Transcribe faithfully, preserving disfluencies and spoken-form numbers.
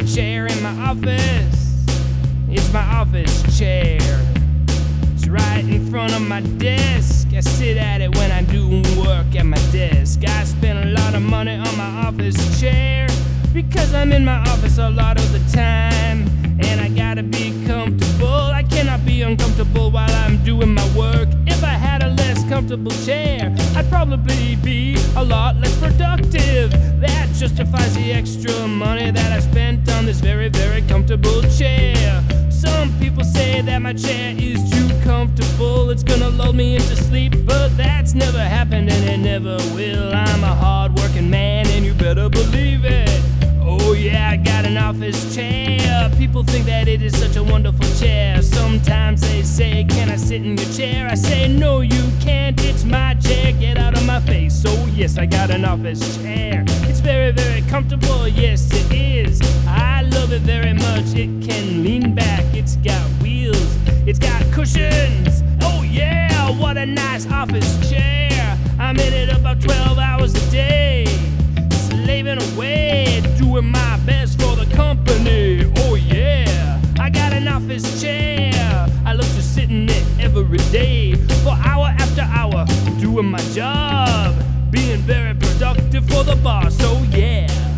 chair in my office. It's my office chair. It's right in front of my desk. I sit at it when I'm doing work at my desk. I spend a lot of money on my office chair because I'm in my office a lot of the time, and I gotta be comfortable. I cannot be uncomfortable while I'm doing my work. If I had a less comfortable chair, I'd probably be a lot less productive. That justifies the extra money that I spent on this very, very comfortable chair. Some people say that my chair is too comfortable, it's gonna lull me into sleep, but that's never happened and it never will. I'm a hard-working man and you better believe it. Oh yeah, I got an office chair. People think that it is such a wonderful chair. Sometimes they say, can I sit in your chair? I say, no you can't, it's my chair, get out of my face. So yes, I got an office chair. It's very, very comfortable, yes it is. I love it very much, it can lean back, it's got wheels, it's got cushions. Oh yeah, what a nice office chair. I'm in it about twelve hours a day, slaving away, doing my best for the company. Oh yeah, I got an office chair. I love to sit in it every day for hour after hour, doing my job, being very productive for the boss. Oh yeah.